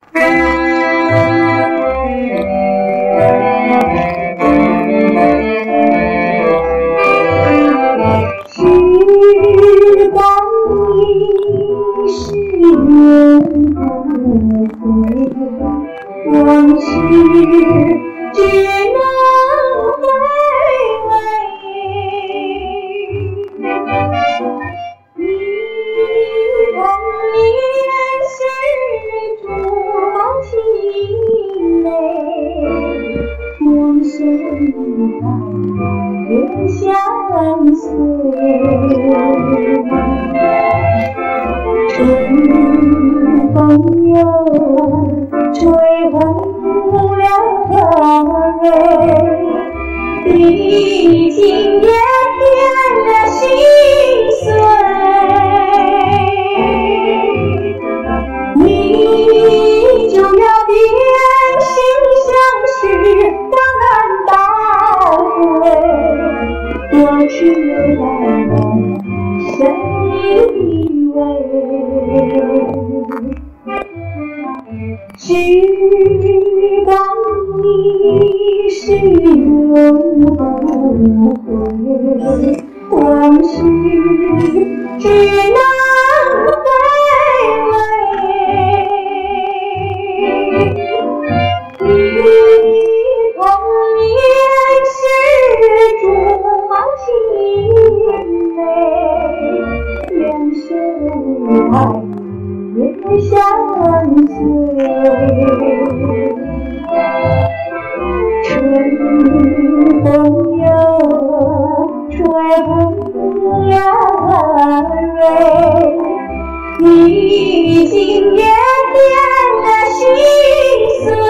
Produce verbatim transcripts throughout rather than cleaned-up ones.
往事只能回味，你童年时竹青梅，梦醒来月相随，春风又吹红了河蕊，历经夜天的心碎，你就要变心相识，当然倒回，多情来来深以为。只当你是永不回，往事只能回味。你童年时竹青梅，两手爱月相随，春风又吹红了蕊，历经夜天的心碎，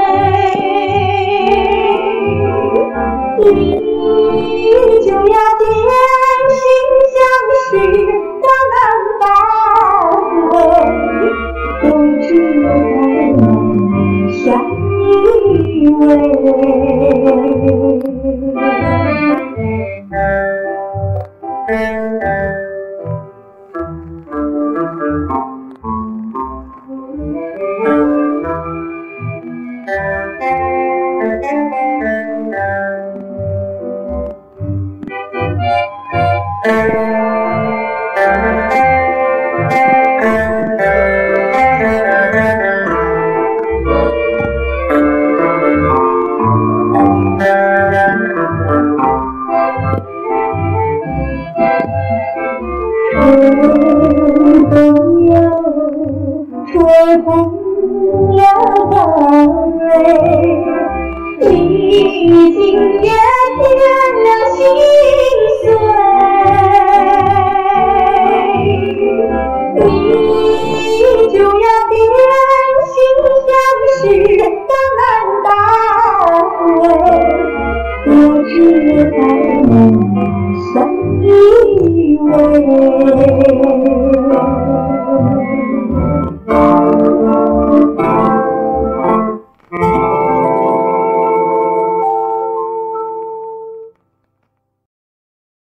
你就要变心相识，当然倒回，都只能相依偎。春风又吹红了河蕊，历经夜